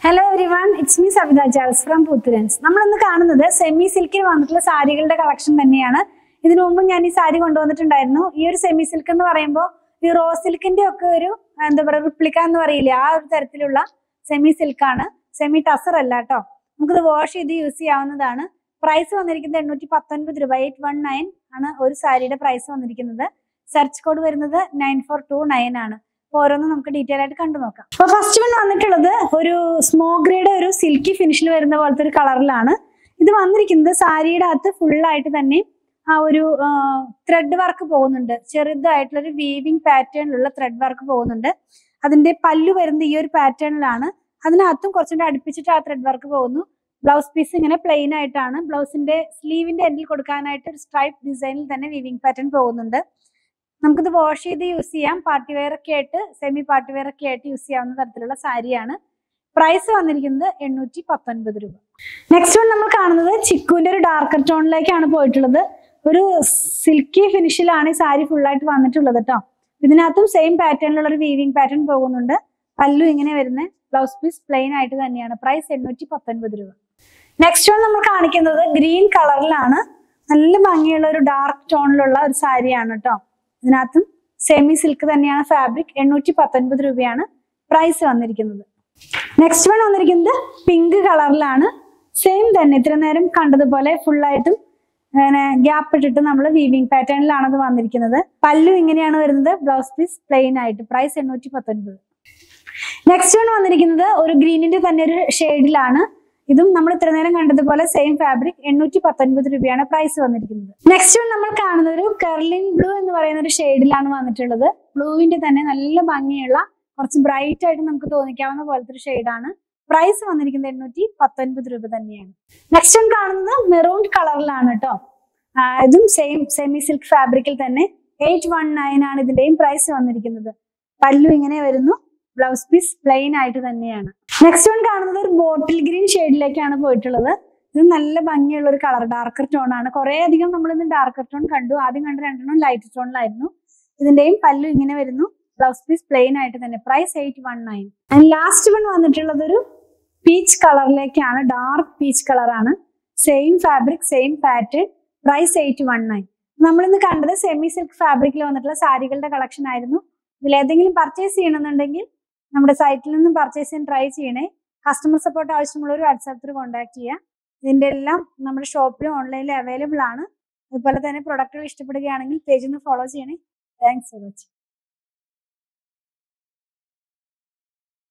Hello everyone, it's me Savita Charles from Puthrans. നമ്മൾ ഇന്ന് കാണുന്നത് സെമി സിൽക്കിൽ വന്നിട്ടുള്ള സാരികളുടെ കളക്ഷൻ തന്നെയാണ്. ഇതിനു മുമ്പ് ഞാൻ ഈ സാരി കൊണ്ടുവന്നിട്ടുണ്ടായിരുന്നു. ഈ ഒരു സെമി സിൽക്ക് എന്ന് പറയുമ്പോൾ ഈ റോസ് സിൽക്കിന്റെ ഒക്കെ ഒരു എന്താ പറയുക റിപ്ലിക്ക എന്ന് പറയില്ലേ, ആ ഒരു തരത്തിലുള്ള സെമി സിൽക്കാണ്. സെമി ടസർ അല്ല കേട്ടോ. നമുക്കിത് വാഷ് ചെയ്ത് യൂസ് ചെയ്യാവുന്നതാണ്. പ്രൈസ് വന്നിരിക്കുന്നത് 819 രൂപ, 819 ആണ് ഒരു സാരിയുടെ പ്രൈസ് വന്നിരിക്കുന്നത്. സെർച്ച് കോഡ് വരുന്നത് 9429 ആണ്. ഓരോന്നും നമുക്ക് ഡീറ്റെയിൽ ആയിട്ട് കണ്ടു നോക്കാം. അപ്പൊ ഫസ്റ്റ് വൺ വന്നിട്ടുള്ളത് ഒരു സ്മോഗ്രയുടെ ഒരു സിൽക്കി ഫിനിഷിൽ വരുന്ന പോലത്തെ ഒരു കളറിലാണ്. ഇത് വന്നിരിക്കുന്നത് സാരിയുടെ അകത്ത് ഫുള്ളായിട്ട് തന്നെ ആ ഒരു ത്രെഡ് വർക്ക് പോകുന്നുണ്ട്. ചെറുതായിട്ടുള്ള ഒരു വീവിങ് പാറ്റേണിലുള്ള ത്രെഡ് വർക്ക് പോകുന്നുണ്ട്. അതിന്റെ പല്ലു വരുന്നത് ഈ ഒരു പാറ്റേണിലാണ്. അതിനകത്തും കുറച്ചുകൂടി അടുപ്പിച്ചിട്ട് ആ ത്രെഡ് വർക്ക് പോകുന്നു. ബ്ലൗസ് പീസ് ഇങ്ങനെ പ്ലെയിൻ ആയിട്ടാണ്. ബ്ലൗസിന്റെ സ്ലീവിന്റെ എൻഡിൽ കൊടുക്കാനായിട്ട് ഒരു സ്ട്രൈപ്പ് ഡിസൈനിൽ തന്നെ വീവിങ് പാറ്റേൺ പോകുന്നുണ്ട്. നമുക്കിത് വാഷ് ചെയ്ത് യൂസ് ചെയ്യാം. പാർട്ടി വെയർ ഒക്കെ ആയിട്ട്, സെമി പാർട്ടി വെയർ ഒക്കെ ആയിട്ട് യൂസ് ചെയ്യാവുന്ന തരത്തിലുള്ള സാരിയാണ്. പ്രൈസ് വന്നിരിക്കുന്നത് 819 രൂപ. നെക്സ്റ്റ് വൺ നമ്മൾ കാണുന്നത് ചിക്കുവിന്റെ ഒരു ഡാർക്കർ ടോണിലേക്കാണ് പോയിട്ടുള്ളത്. ഒരു സിൽക്കി ഫിനിഷിലാണ് ഈ സാരി ഫുള്ളായിട്ട് വന്നിട്ടുള്ളത് കേട്ടോ. ഇതിനകത്തും സെയിം പാറ്റേണിലുള്ള ഒരു വീവിങ് പാറ്റേൺ പോകുന്നുണ്ട്. പല്ലു ഇങ്ങനെ വരുന്നത്. ബ്ലൗസ് പീസ് പ്ലെയിൻ ആയിട്ട് തന്നെയാണ്. പ്രൈസ് 819 രൂപ. നെക്സ്റ്റ് വൺ നമ്മൾ കാണിക്കുന്നത് ഗ്രീൻ കളറിലാണ്. നല്ല ഭംഗിയുള്ള ഒരു ഡാർക്ക് ടോണിലുള്ള ഒരു സാരിയാണ് കേട്ടോ. ഇതിനകത്തും സെമി സിൽക്ക് തന്നെയാണ് ഫാബ്രിക്. 819 രൂപയാണ് പ്രൈസ് വന്നിരിക്കുന്നത്. നെക്സ്റ്റ് വൺ വന്നിരിക്കുന്നത് പിങ്ക് കളറിലാണ്. സെയിം തന്നെ ഇത്ര നേരം കണ്ടതുപോലെ ഫുള്ളായിട്ടും ഗ്യാപ്പ് ഇട്ടിട്ട് നമ്മൾ വീവിങ് പാറ്റേണിലാണ് അത് വന്നിരിക്കുന്നത്. പല്ലു ഇങ്ങനെയാണ് വരുന്നത്. ബ്ലൗസ് പീസ് പ്ലെയിൻ ആയിട്ട്. പ്രൈസ് 819. നെക്സ്റ്റ് വൺ വന്നിരിക്കുന്നത് ഒരു ഗ്രീനിന്റെ തന്നെ ഒരു ഷെയ്ഡിലാണ്. ഇതും നമ്മൾ ഇത്ര നേരം കണ്ടതുപോലെ സെയിം ഫാബ്രിക്. 819 രൂപയാണ് പ്രൈസ് വന്നിരിക്കുന്നത്. നെക്സ്റ്റ് വൺ നമ്മൾ കാണുന്ന ഒരു കെർലിൻ ബ്ലൂ എന്ന് പറയുന്ന ഒരു ഷെയ്ഡിലാണ് വന്നിട്ടുള്ളത്. ബ്ലൂവിന്റെ തന്നെ നല്ല ഭംഗിയുള്ള കുറച്ച് ബ്രൈറ്റ് ആയിട്ട് നമുക്ക് തോന്നിക്കാവുന്ന പോലത്തെ ഒരു ഷെയ്ഡാണ്. പ്രൈസ് വന്നിരിക്കുന്നത് 819 രൂപ തന്നെയാണ്. നെക്സ്റ്റ് വൺ കാണുന്നത് മെറൂൺ കളറിലാണ് കേട്ടോ. ഇതും സെയിം സെമി സിൽക്ക് ഫാബ്രിക്കിൽ തന്നെ 819 ആണ് ഇതിന്റെയും പ്രൈസ് വന്നിരിക്കുന്നത്. പല്ലു ഇങ്ങനെ വരുന്നു. ബ്ലൗസ് പീസ് പ്ലെയിൻ ആയിട്ട് തന്നെയാണ്. നെക്സ്റ്റ് വൺ കാണുന്നത് ഒരു ബോട്ടിൽ ഗ്രീൻ ഷെയ്ഡിലേക്കാണ് പോയിട്ടുള്ളത്. ഇത് നല്ല ഭംഗിയുള്ള ഒരു കളർ, ഡാർക്കർ ടോൺ ആണ്. കുറെ അധികം നമ്മൾ ഇന്ന് ഡാർക്കർ ടോൺ കണ്ടു. ആദ്യം കണ്ട രണ്ടെണ്ണം ലൈറ്റ് ടോണിലായിരുന്നു. ഇതിന്റെയും പല്ലു ഇങ്ങനെ വരുന്നു. ബ്ലൗസ് പീസ് പ്ലെയിൻ ആയിട്ട് തന്നെ. പ്രൈസ് 819. ആൻഡ് ലാസ്റ്റ് വൺ വന്നിട്ടുള്ളത് ഒരു പീച്ച് കളറിലേക്കാണ്. ഡാർക്ക് പീച്ച് കളറാണ്. Same fabric, same pattern. Price 819. നമ്മളിന്ന് കണ്ടത് സെമി സിൽക്ക് ഫാബ്രിക്കിൽ വന്നിട്ടുള്ള സാരികളുടെ കളക്ഷൻ ആയിരുന്നു. ഇതിലേതെങ്കിലും പർച്ചേസ് ചെയ്യണമെന്നുണ്ടെങ്കിൽ നമ്മുടെ സൈറ്റിൽ നിന്നും പർച്ചേസ് ചെയ്യാൻ ട്രൈ ചെയ്യണേ. കസ്റ്റമർ സപ്പോർട്ട് ആവശ്യമുള്ളവർ വാട്സാപ്പ് ത്രൂ കോൺടാക്ട് ചെയ്യുക. ഇതിന്റെ എല്ലാം നമ്മുടെ ഷോപ്പിലും ഓൺലൈനിലും അവൈലബിൾ ആണ്. അതുപോലെ തന്നെ പ്രൊഡക്റ്റുകൾ ഇഷ്ടപ്പെടുകയാണെങ്കിൽ പേജിൽ നിന്ന് ഫോളോ ചെയ്യണേ. Thanks for watching.